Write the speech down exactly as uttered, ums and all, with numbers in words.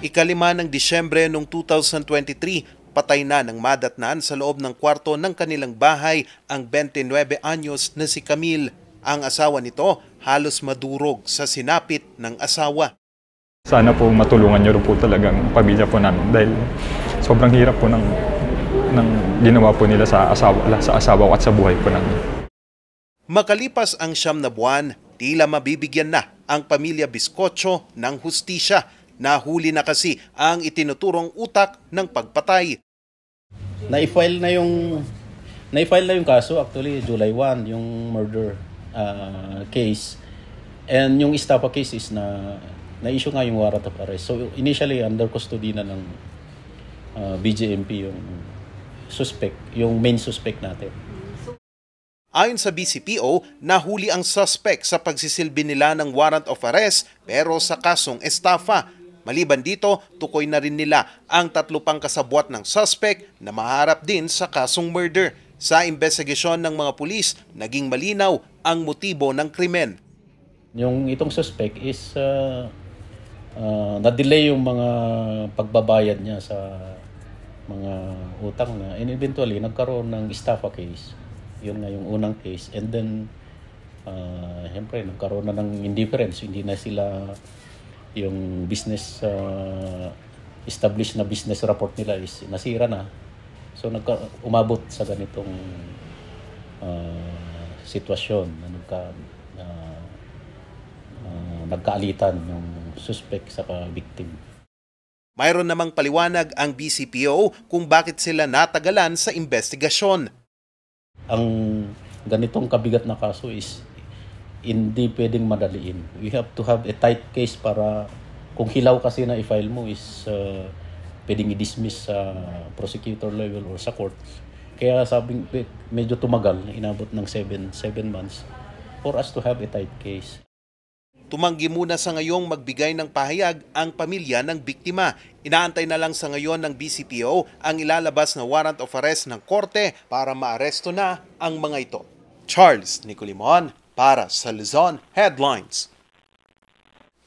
Ikalima ng Disyembre noong two thousand twenty-three, patay na ng madatnan sa loob ng kwarto ng kanilang bahay ang twenty-nine anyos na si Camille. Ang asawa nito halos madurog sa sinapit ng asawa. Sana po matulungan niyo po talagang pamilya po namin dahil sobrang hirap po ng, ng ginawa po nila sa asawa, sa asawa ko at sa buhay po namin. Makalipas ang siyam na buwan, tila mabibigyan na ang pamilya Biscocho ng hustisya. Nahuli na kasi ang itinuturong utak ng pagpatay. Na-file na yung na-file na yung kaso actually July first yung murder uh, case, and yung estafa case is na na-issue nga yung warrant of arrest. So initially under custody na ng uh, B J M P yung suspect, yung main suspect natin. Ayon sa B C P O, nahuli ang suspect sa pagsisilbi nila ng warrant of arrest pero sa kasong estafa. Maliban dito, tukoy na rin nila ang tatlo pang kasabwat ng suspect na maharap din sa kasong murder. Sa investigasyon ng mga pulis, naging malinaw ang motibo ng krimen. Yung itong suspect is uh, uh, na-delay yung mga pagbabayad niya sa mga utang na, and eventually nagkaroon ng estafa case. Yun nga yung unang case, and then uh, siyempre nagkaroon na ng indifference, hindi na sila yung business uh, established na business report nila is nasira na, so nagka, umabot sa ganitong uh, sitwasyon na nagka uh, uh, nagkaalitan yung suspect sa victim. Mayroon namang paliwanag ang B C P O kung bakit sila natagalan sa investigasyon. Ang ganitong kabigat na kaso is hindi pwedeng madaliin. We have to have a tight case para kung hilaw kasi na i-file mo is uh, pwedeng i-dismiss sa prosecutor level or sa court. Kaya sabing medyo tumagal, inabot ng seven months for us to have a tight case. Tumanggi muna sa ngayong magbigay ng pahayag ang pamilya ng biktima. Inaantay na lang sa ngayon ng B C P O ang ilalabas na warrant of arrest ng korte para maaresto na ang mga ito. Charles Nicolimon para sa Luzon Headlines.